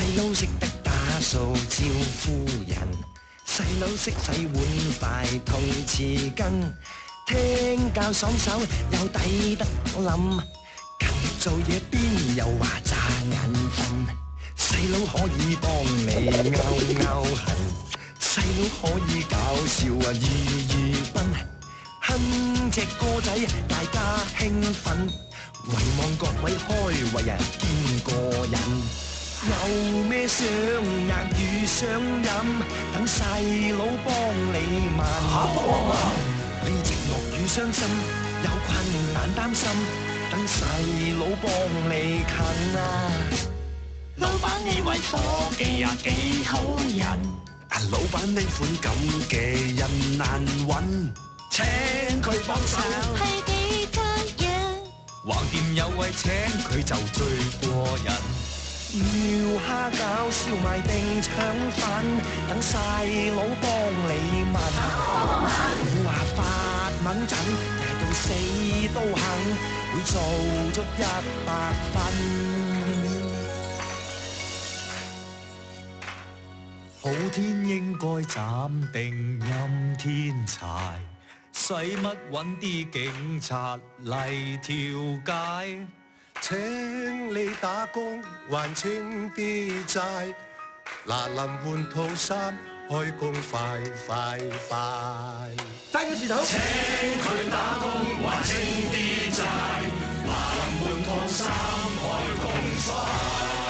佬識得打掃招呼人，細佬識洗碗筷同匙羹，聽教爽手又抵得冧，勤力做嘢邊有話詐眼瞓，細佬可以幫你勾痕，細佬可以搞笑啊意賓，哼隻歌仔大家興奮，唯望各位開胃啊見過癮。有咩想額與想飲，等細佬幫你問。你寂寞與傷心，有困難擔心，等細佬幫你近啊！ 老闆呢位伙計啊幾好人， 老闆呢款咁嘅人難揾，請佢幫手係幾得人， 橫掂有位請佢就最過癮。要蝦餃燒賣定腸粉，等細佬幫你問。唔好話發猛陣，捱到死都肯，會做足100分。 好天應該斬定陰天柴，使乜揾啲警察嚟條街？ 請你打工還清啲債，嗱臨換套衫開工快快快！ 揸個字頭。 請佢打工還清啲債，嗱臨換套衫開工快。